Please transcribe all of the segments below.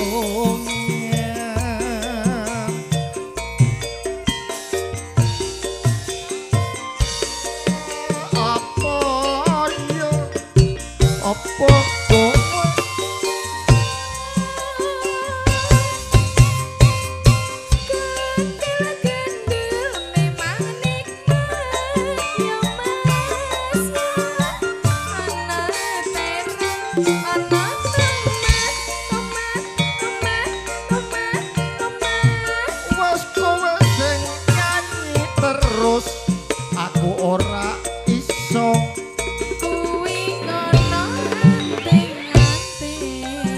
Aku ora iso kuwi ngono anting-anting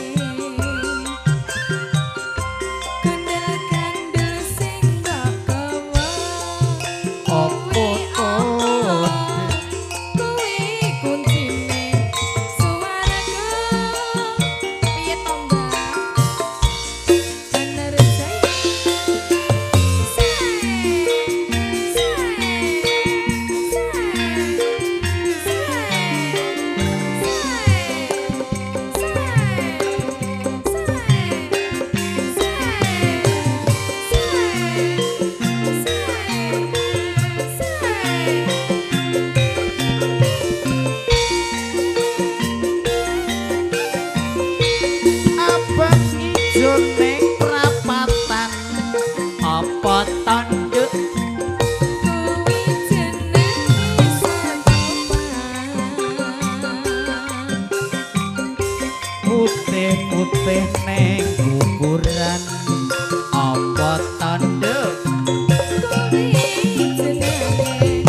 gandel-gandel sing gak gawa opo kuwi kuncine suaraku piye to Mbak bener saya abang ijo ning prapatan apa tanduk kuwi jenenge putih-putih ning kuburan apa tanduk kuwi jenenge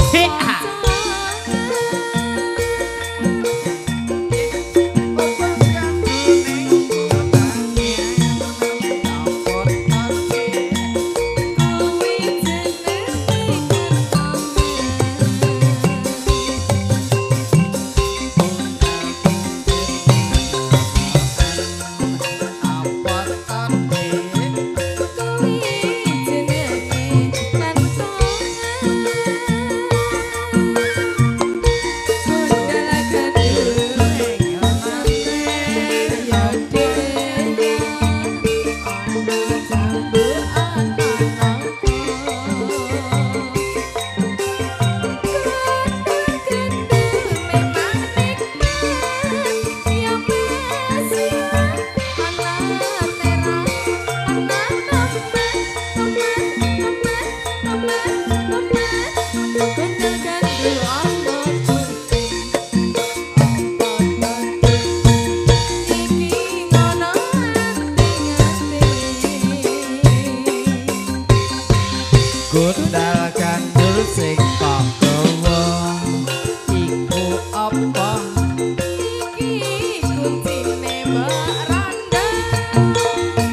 Gundal gandul sing kok gawa iku apa iki kuncine Mbak Randa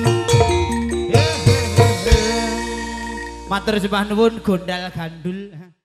matur sembah nuwun Gundal gandul